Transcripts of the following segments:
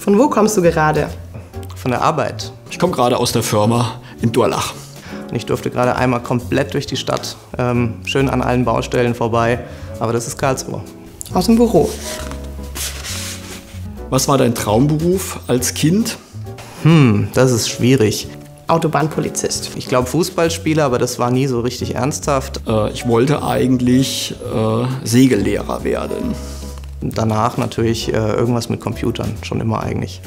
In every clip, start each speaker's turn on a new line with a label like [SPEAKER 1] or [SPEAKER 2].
[SPEAKER 1] Von wo kommst du gerade?
[SPEAKER 2] Von der Arbeit.
[SPEAKER 3] Ich komme gerade aus der Firma in Durlach.
[SPEAKER 2] Und ich durfte gerade einmal komplett durch die Stadt, schön an allen Baustellen vorbei. Aber das ist Karlsruhe.
[SPEAKER 1] Aus dem Büro.
[SPEAKER 3] Was war dein Traumberuf als Kind?
[SPEAKER 2] Das ist schwierig.
[SPEAKER 1] Autobahnpolizist.
[SPEAKER 2] Ich glaube Fußballspieler, aber das war nie so richtig ernsthaft.
[SPEAKER 3] Ich wollte eigentlich Segellehrer werden.
[SPEAKER 2] Danach natürlich irgendwas mit Computern, schon immer eigentlich.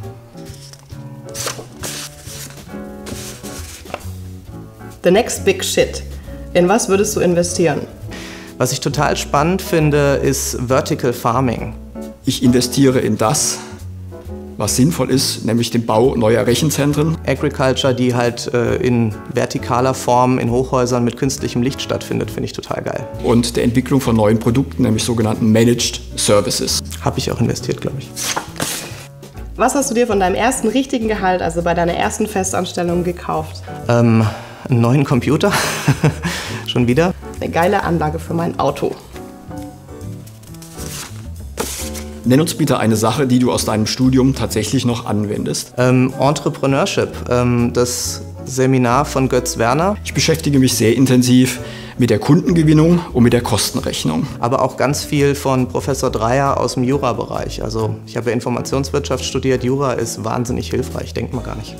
[SPEAKER 1] The next big shit. In was würdest du investieren?
[SPEAKER 2] Was ich total spannend finde, ist Vertical Farming.
[SPEAKER 3] Ich investiere in das, was sinnvoll ist, nämlich den Bau neuer Rechenzentren.
[SPEAKER 2] Agriculture, die halt in vertikaler Form in Hochhäusern mit künstlichem Licht stattfindet, finde ich total geil.
[SPEAKER 3] Und der Entwicklung von neuen Produkten, nämlich sogenannten Managed Services.
[SPEAKER 2] Habe ich auch investiert, glaube ich.
[SPEAKER 1] Was hast du dir von deinem ersten richtigen Gehalt, also bei deiner ersten Festanstellung, gekauft?
[SPEAKER 2] Einen neuen Computer. Schon wieder.
[SPEAKER 1] Eine geile Anlage für mein Auto.
[SPEAKER 3] Nenn uns bitte eine Sache, die du aus deinem Studium tatsächlich noch anwendest.
[SPEAKER 2] Entrepreneurship, das Seminar von Götz Werner.
[SPEAKER 3] Ich beschäftige mich sehr intensiv mit der Kundengewinnung und mit der Kostenrechnung.
[SPEAKER 2] Aber auch ganz viel von Professor Dreyer aus dem Jura-Bereich. Also ich habe ja Informationswirtschaft studiert, Jura ist wahnsinnig hilfreich, denkt man gar nicht.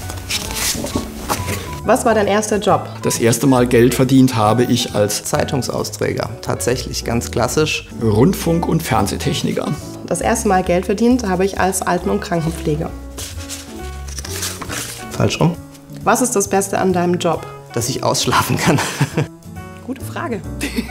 [SPEAKER 1] Was war dein erster Job?
[SPEAKER 3] Das erste Mal Geld verdient habe ich als
[SPEAKER 2] Zeitungsausträger, tatsächlich ganz klassisch.
[SPEAKER 3] Rundfunk- und Fernsehtechniker.
[SPEAKER 1] Das erste Mal Geld verdient habe ich als Alten- und Krankenpfleger.
[SPEAKER 2] Falsch rum.
[SPEAKER 1] Was ist das Beste an deinem Job?
[SPEAKER 2] Dass ich ausschlafen kann.
[SPEAKER 1] Gute Frage.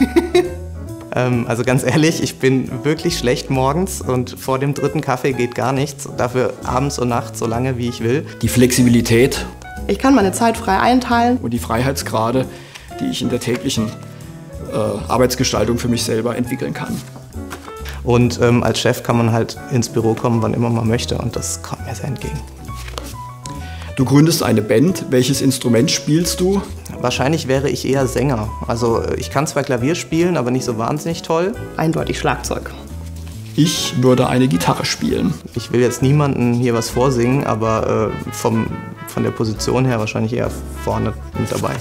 [SPEAKER 2] Also ganz ehrlich, ich bin wirklich schlecht morgens und vor dem 3. Kaffee geht gar nichts. Dafür abends und nachts so lange, wie ich will.
[SPEAKER 3] Die Flexibilität
[SPEAKER 1] Ich kann meine Zeit frei einteilen.
[SPEAKER 3] und die Freiheitsgrade, die ich in der täglichen Arbeitsgestaltung für mich selber entwickeln kann.
[SPEAKER 2] Und als Chef kann man halt ins Büro kommen, wann immer man möchte. Und das kommt mir sehr entgegen.
[SPEAKER 3] Du gründest eine Band. Welches Instrument spielst du?
[SPEAKER 2] Wahrscheinlich wäre ich eher Sänger. Also ich kann zwar Klavier spielen, aber nicht so wahnsinnig toll.
[SPEAKER 1] Eindeutig Schlagzeug.
[SPEAKER 3] Ich würde eine Gitarre spielen.
[SPEAKER 2] Ich will jetzt niemandem hier was vorsingen, aber von der Position her wahrscheinlich eher vorne mit dabei.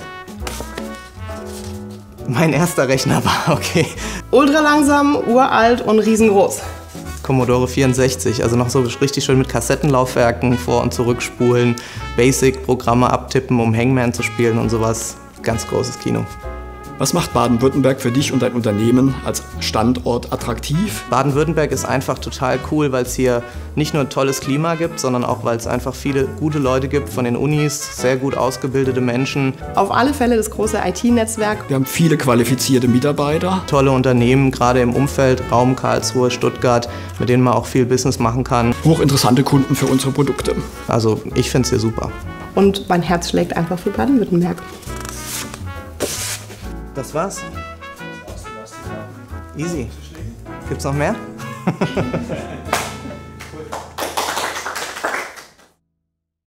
[SPEAKER 2] Mein erster Rechner war okay.
[SPEAKER 1] Ultra langsam, uralt und riesengroß.
[SPEAKER 2] Commodore 64, also noch so richtig schön mit Kassettenlaufwerken vor- und zurückspulen, Basic-Programme abtippen, um Hangman zu spielen und sowas. Ganz großes Kino.
[SPEAKER 3] Was macht Baden-Württemberg für dich und dein Unternehmen als Standort attraktiv?
[SPEAKER 2] Baden-Württemberg ist einfach total cool, weil es hier nicht nur ein tolles Klima gibt, sondern auch, weil es einfach viele gute Leute gibt von den Unis, sehr gut ausgebildete Menschen.
[SPEAKER 1] Auf alle Fälle das große IT-Netzwerk.
[SPEAKER 3] Wir haben viele qualifizierte Mitarbeiter.
[SPEAKER 2] Tolle Unternehmen, gerade im Umfeld Raum Karlsruhe, Stuttgart, mit denen man auch viel Business machen kann.
[SPEAKER 3] Hochinteressante Kunden für unsere Produkte.
[SPEAKER 2] Also ich finde es hier super.
[SPEAKER 1] Und mein Herz schlägt einfach für Baden-Württemberg.
[SPEAKER 2] Das war's. Easy. Gibt's noch mehr?